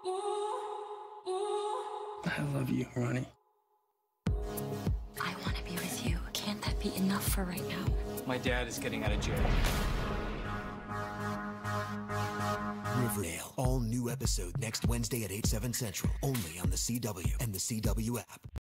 I love you, Ronnie. I want to be with you. Can't that be enough for right now? My dad is getting out of jail. Riverdale, all new episode next Wednesday at 8/7 Central, only on the CW and the CW app.